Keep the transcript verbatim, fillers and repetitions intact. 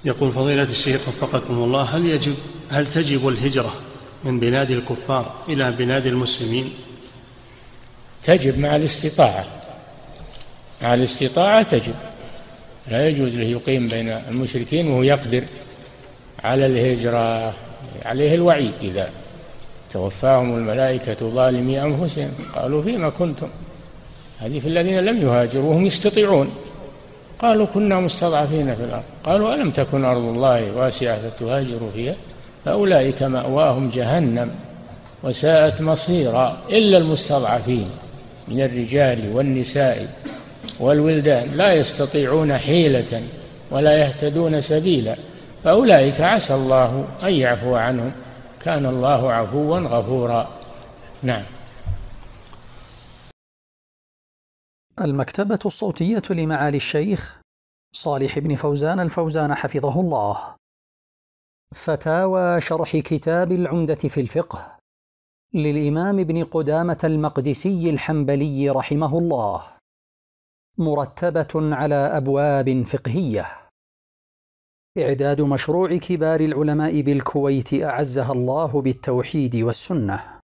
يقول فضيلة الشيخ وفقكم الله، هل يجب هل تجب الهجرة من بلاد الكفار إلى بلاد المسلمين؟ تجب مع الاستطاعة، مع الاستطاعة تجب. لا يجوز له يقيم بين المشركين وهو يقدر على الهجرة، عليه الوعيد إذا توفاهم الملائكة ظالمي أنفسهم قالوا فيما كنتم. هذه في الذين لم يهاجروا وهم يستطيعون، قالوا كنا مستضعفين في الأرض، قالوا ألم تكن أرض الله واسعة فتهاجروا فيها، فأولئك مأواهم جهنم وساءت مصيرا إلا المستضعفين من الرجال والنساء والولدان لا يستطيعون حيلة ولا يهتدون سبيلا، فأولئك عسى الله أن يعفو عنهم، كان الله عفوا غفورا. نعم. المكتبة الصوتية لمعالي الشيخ صالح بن فوزان الفوزان حفظه الله. فتاوى شرح كتاب العمدة في الفقه للإمام ابن قدامة المقدسي الحنبلي رحمه الله، مرتبة على أبواب فقهية. إعداد مشروع كبار العلماء بالكويت أعزها الله بالتوحيد والسنة.